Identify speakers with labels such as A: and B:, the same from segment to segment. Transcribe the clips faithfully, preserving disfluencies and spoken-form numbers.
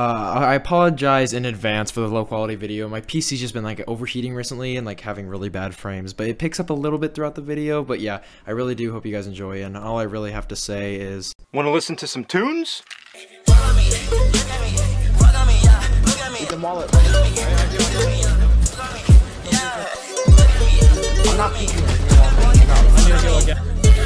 A: Uh, I apologize in advance for the low quality video. My P C's just been like overheating recently and like having really bad frames, but it picks up a little bit throughout the video. But yeah, I really do hope you guys enjoy, and all I really have to say is,
B: want to listen to some tunes?
C: I'm not peeking. I'm gonna go again.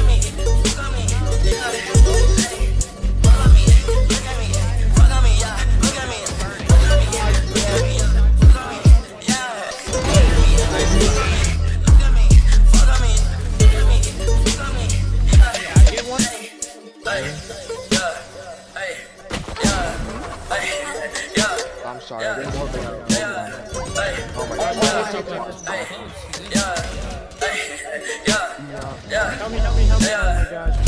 C: I'm sorry, I didn't know that. Oh my god. Help me, help me, help me. Oh my god.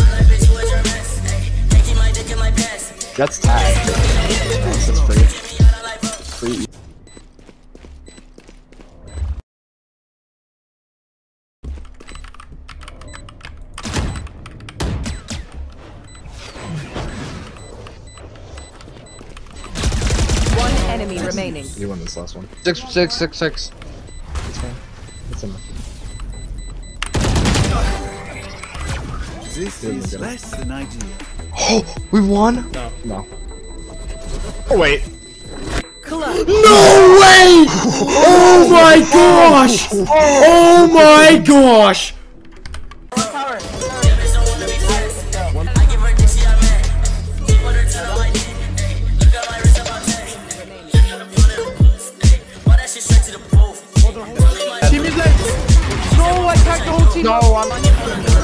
C: That's tag. That's free. Free.
D: Enemy remaining.
C: You won this last one. Six, six, six, six. It's fine. It's enough.
E: This is less than ideal.
C: Oh, we won?
E: No.
C: No. Oh wait.
A: no way! Oh my gosh! Oh my gosh!
C: No, I tagged the whole team. No, I'm